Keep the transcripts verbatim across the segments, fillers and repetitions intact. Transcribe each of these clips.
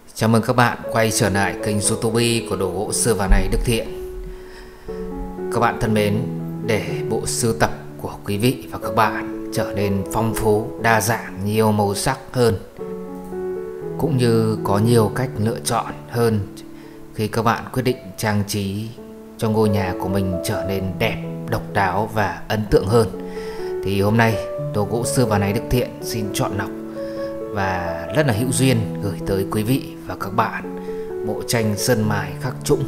Chào mừng các bạn quay trở lại kênh YouTube của Đồ Gỗ Xưa Và Này Đức Thiện. Các bạn thân mến, để bộ sưu tập của quý vị và các bạn trở nên phong phú, đa dạng, nhiều màu sắc hơn, cũng như có nhiều cách lựa chọn hơn khi các bạn quyết định trang trí cho ngôi nhà của mình trở nên đẹp, độc đáo và ấn tượng hơn, thì hôm nay Đồ Gỗ Xưa Và Này Đức Thiện xin chọn lọc và rất là hữu duyên gửi tới quý vị và các bạn bộ tranh sơn mài khắc trũng,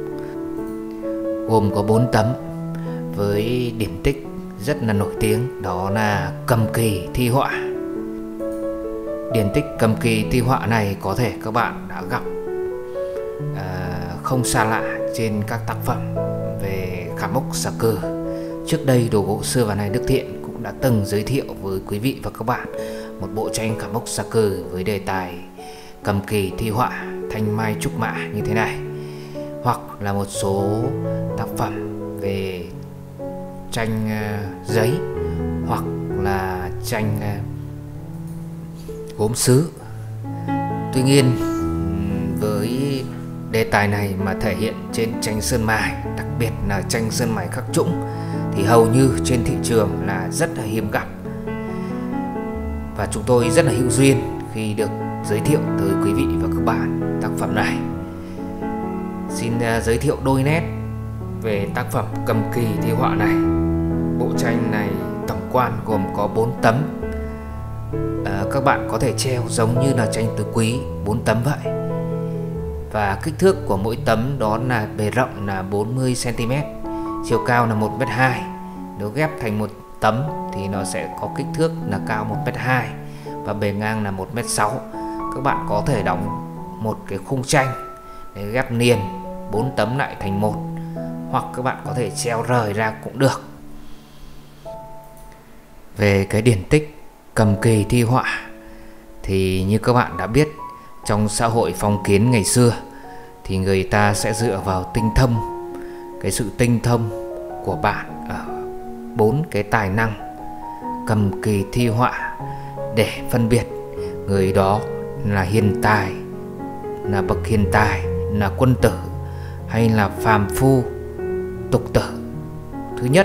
gồm có bốn tấm với điểm tích rất là nổi tiếng, đó là Cầm Kỳ thi họa. Điển tích Cầm Kỳ thi họa này có thể các bạn đã gặp à, không xa lạ trên các tác phẩm về khảm mốc xà cừ. Trước đây Đồ Gỗ Xưa Và Này Đức Thiện cũng đã từng giới thiệu với quý vị và các bạn một bộ tranh khảm mốc xà cừ với đề tài Cầm Kỳ thi họa thanh mai trúc mã như thế này, hoặc là một số tác phẩm về tranh uh, giấy, hoặc là tranh uh, gốm sứ. Tuy nhiên với đề tài này mà thể hiện trên tranh sơn mài, đặc biệt là tranh sơn mài khắc trũng, thì hầu như trên thị trường là rất là hiếm gặp, và chúng tôi rất là hữu duyên khi được giới thiệu tới quý vị và các bạn tác phẩm này. Xin giới thiệu đôi nét về tác phẩm Cầm Kỳ thi họa này. Bộ tranh này tổng quan gồm có bốn tấm. à, Các bạn có thể treo giống như là tranh tứ quý, bốn tấm vậy. Và kích thước của mỗi tấm đó là bề rộng là bốn mươi xăng ti mét, chiều cao là một mét hai. Nếu ghép thành một tấm thì nó sẽ có kích thước là cao một mét hai và bề ngang là một mét sáu. Các bạn có thể đóng một cái khung tranh để ghép liền bốn tấm lại thành một, hoặc các bạn có thể treo rời ra cũng được. Về cái điển tích Cầm Kỳ thi họa thì như các bạn đã biết, trong xã hội phong kiến ngày xưa thì người ta sẽ dựa vào tinh thông, cái sự tinh thông của bạn ở bốn cái tài năng cầm kỳ thi họa để phân biệt người đó là hiền tài, là bậc hiền tài, là quân tử hay là phàm phu tục tử. Thứ nhất,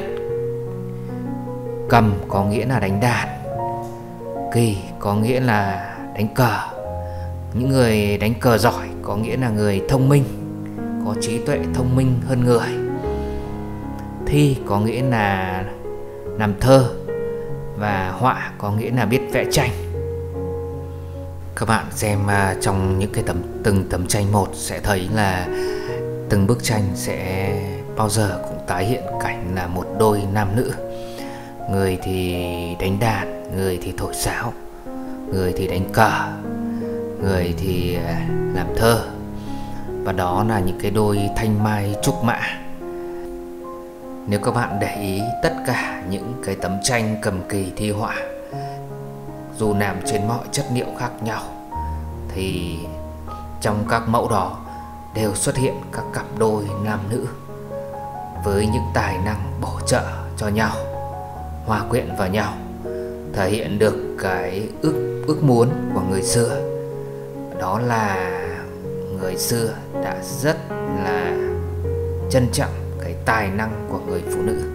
cầm có nghĩa là đánh đàn, kỳ có nghĩa là đánh cờ. Những người đánh cờ giỏi có nghĩa là người thông minh, có trí tuệ thông minh hơn người. Thi có nghĩa là làm thơ, và họa có nghĩa là biết vẽ tranh. Các bạn xem trong những cái tấm từng tấm tranh một sẽ thấy là từng bức tranh sẽ bao giờ cũng tái hiện cảnh là một đôi nam nữ. Người thì đánh đàn, người thì thổi sáo, người thì đánh cờ, người thì làm thơ. Và đó là những cái đôi thanh mai trúc mã. Nếu các bạn để ý tất cả những cái tấm tranh cầm kỳ thi họa, dù làm trên mọi chất liệu khác nhau, thì trong các mẫu đó đều xuất hiện các cặp đôi nam nữ với những tài năng bổ trợ cho nhau, hòa quyện vào nhau, thể hiện được cái ước ước muốn của người xưa. Đó là người xưa đã rất là trân trọng cái tài năng của người phụ nữ.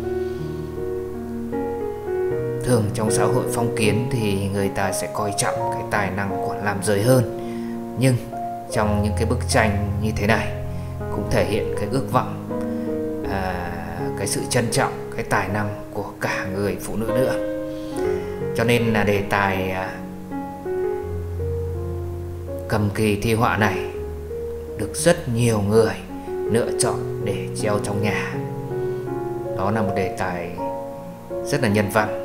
Thường trong xã hội phong kiến thì người ta sẽ coi trọng cái tài năng của nam giới hơn, nhưng trong những cái bức tranh như thế này cũng thể hiện cái ước vọng, à, cái sự trân trọng cái tài năng của cả người phụ nữ nữa. Cho nên là đề tài à, cầm kỳ thi họa này được rất nhiều người lựa chọn để treo trong nhà. Đó là một đề tài rất là nhân văn.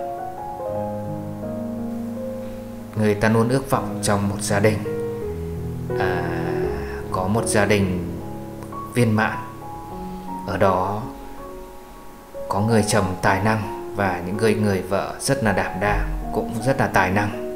Người ta luôn ước vọng trong một gia đình à, có một gia đình viên mãn. Ở đó có người chồng tài năng và những người người vợ rất là đảm đang, cũng rất là tài năng.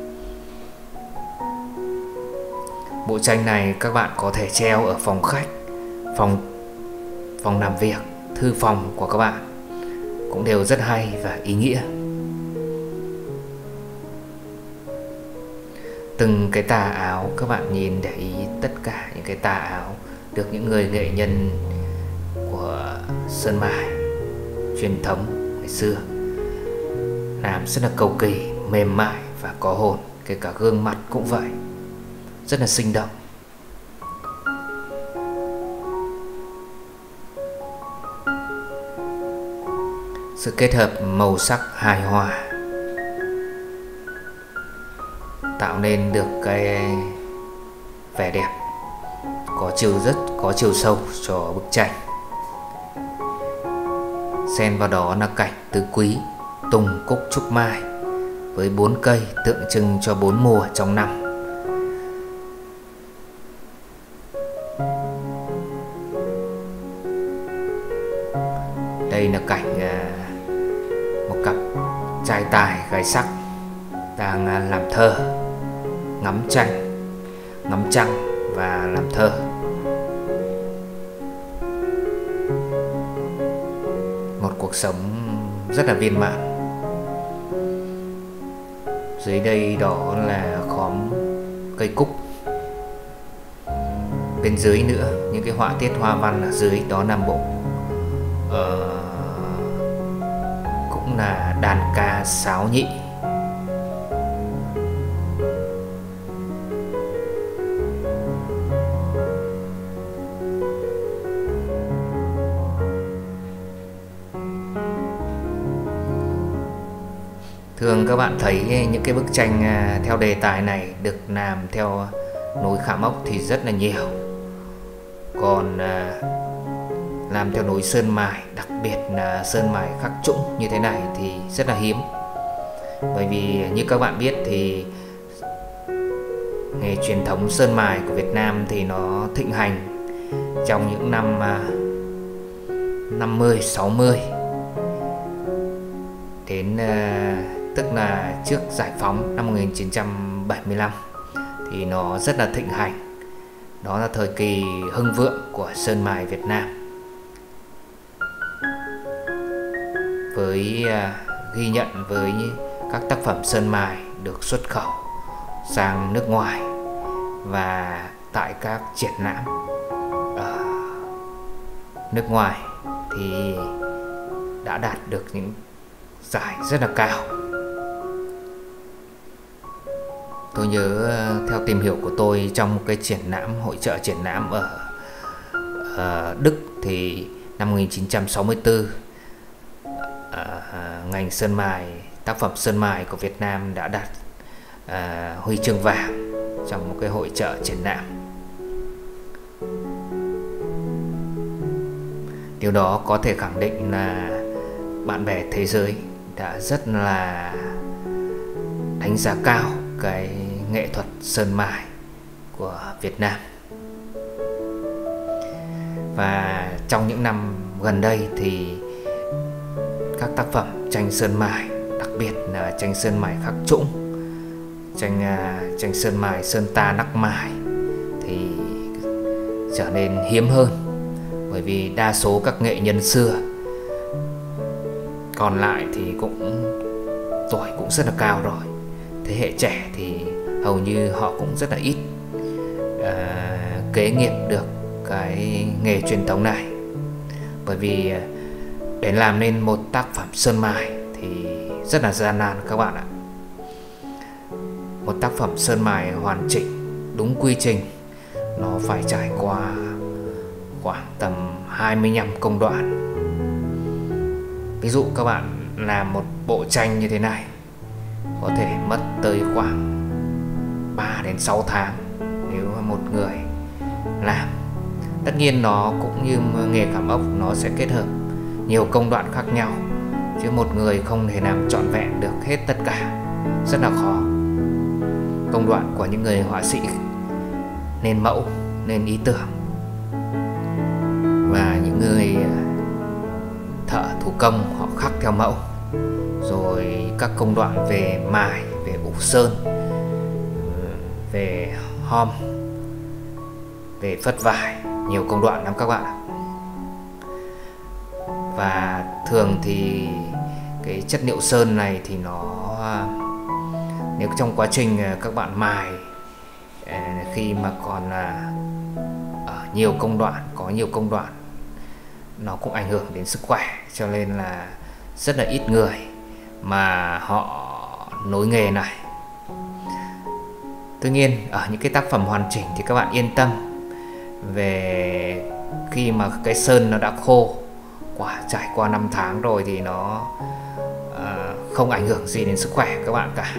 Bộ tranh này các bạn có thể treo ở phòng khách, phòng phòng làm việc, thư phòng của các bạn, cũng đều rất hay và ý nghĩa. Từng cái tà áo, các bạn nhìn để ý tất cả những cái tà áo được những người nghệ nhân của sơn mài truyền thống ngày xưa làm rất là cầu kỳ, mềm mại và có hồn. Kể cả gương mặt cũng vậy, rất là sinh động. Sự kết hợp màu sắc hài hòa tạo nên được cái vẻ đẹp có chiều rất có chiều sâu cho bức tranh. Xen vào đó là cảnh tứ quý, tùng, cúc, trúc, mai với bốn cây tượng trưng cho bốn mùa trong năm. Đây là cảnh một cặp trai tài gái sắc đang làm thơ, ngắm tranh, ngắm trăng và làm thơ. Một cuộc sống rất là viên mãn. Dưới đây đó là khóm cây cúc. Bên dưới nữa những cái họa tiết hoa văn ở dưới đó là bộ ờ, cũng là đàn ca sáo nhị. Thường các bạn thấy những cái bức tranh theo đề tài này được làm theo nối khảm ốc thì rất là nhiều. Còn làm theo nối sơn mài, đặc biệt là sơn mài khắc trũng như thế này thì rất là hiếm. Bởi vì như các bạn biết thì nghề truyền thống sơn mài của Việt Nam thì nó thịnh hành trong những năm năm mươi, sáu mươi đến tức là trước giải phóng năm một nghìn chín trăm bảy mươi lăm thì nó rất là thịnh hành. Đó là thời kỳ hưng vượng của sơn mài Việt Nam, với ghi nhận với các tác phẩm sơn mài được xuất khẩu sang nước ngoài và tại các triển lãm ở nước ngoài thì đã đạt được những giải rất là cao. Tôi nhớ theo tìm hiểu của tôi, trong một cái triển lãm, hội chợ triển lãm ở, ở Đức thì năm một nghìn chín trăm sáu mươi tư, à, ngành sơn mài, tác phẩm sơn mài của Việt Nam đã đạt à, huy chương vàng trong một cái hội chợ triển lãm. Điều đó có thể khẳng định là bạn bè thế giới đã rất là đánh giá cao cái nghệ thuật sơn mài của Việt Nam. Và trong những năm gần đây thì các tác phẩm tranh sơn mài, đặc biệt là tranh sơn mài khắc trũng, tranh tranh sơn mài sơn ta nắc mài thì trở nên hiếm hơn. Bởi vì đa số các nghệ nhân xưa còn lại thì cũng tuổi cũng rất là cao rồi. Thế hệ trẻ thì hầu như họ cũng rất là ít à, kế nghiệp được cái nghề truyền thống này. Bởi vì để làm nên một tác phẩm sơn mài thì rất là gian nan các bạn ạ. Một tác phẩm sơn mài hoàn chỉnh, đúng quy trình, nó phải trải qua khoảng tầm hai mươi lăm công đoạn. Ví dụ các bạn làm một bộ tranh như thế này có thể mất tới khoảng ba đến sáu tháng nếu một người làm. Tất nhiên nó cũng như nghề khảm ốc, nó sẽ kết hợp nhiều công đoạn khác nhau, chứ một người không thể làm trọn vẹn được hết tất cả, rất là khó. Công đoạn của những người họa sĩ nên mẫu, nên ý tưởng, và những người thợ thủ công họ khắc theo mẫu. Rồi các công đoạn về mài, về ủ sơn, về hom, về phất vải, nhiều công đoạn lắm các bạn ạ. Và thường thì cái chất liệu sơn này thì nó, nếu trong quá trình các bạn mài khi mà còn là ở nhiều công đoạn, có nhiều công đoạn nó cũng ảnh hưởng đến sức khỏe, cho nên là rất là ít người mà họ nối nghề này. Tuy nhiên ở những cái tác phẩm hoàn chỉnh thì các bạn yên tâm về khi mà cái sơn nó đã khô quả, trải qua năm tháng rồi thì nó à, không ảnh hưởng gì đến sức khỏe các bạn cả.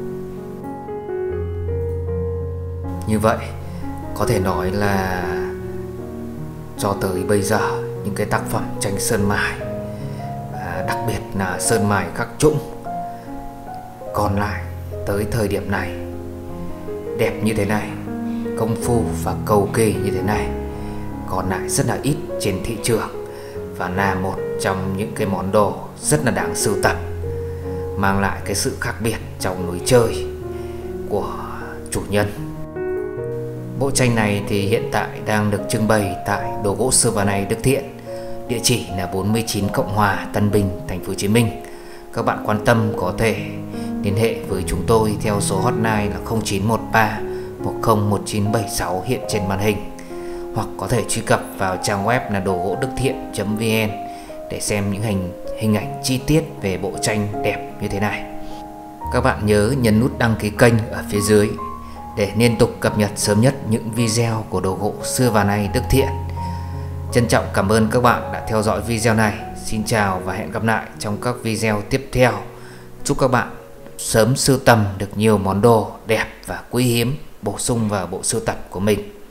Như vậy có thể nói là cho tới bây giờ những cái tác phẩm tranh sơn mài, à, đặc biệt là sơn mài khắc trũng còn lại tới thời điểm này đẹp như thế này, công phu và cầu kỳ như thế này còn lại rất là ít trên thị trường, và là một trong những cái món đồ rất là đáng sưu tập, mang lại cái sự khác biệt trong lối chơi của chủ nhân. Bộ tranh này thì hiện tại đang được trưng bày tại Đồ gỗ Sylvanite Đức Thiện, địa chỉ là bốn mươi chín Cộng Hòa, Tân Bình, Thành phố Hồ Chí Minh. Các bạn quan tâm có thể liên hệ với chúng tôi theo số hotline là không chín một ba một không một chín bảy sáu hiện trên màn hình, hoặc có thể truy cập vào trang web là đồ gỗ đức thiện chấm vn để xem những hình hình ảnh chi tiết về bộ tranh đẹp như thế này. Các bạn nhớ nhấn nút đăng ký kênh ở phía dưới để liên tục cập nhật sớm nhất những video của Đồ gỗ Sylvanite Đức Thiện. Trân trọng cảm ơn các bạn đã theo dõi video này. Xin chào và hẹn gặp lại trong các video tiếp theo. Chúc các bạn sớm sưu tầm được nhiều món đồ đẹp và quý hiếm bổ sung vào bộ sưu tập của mình.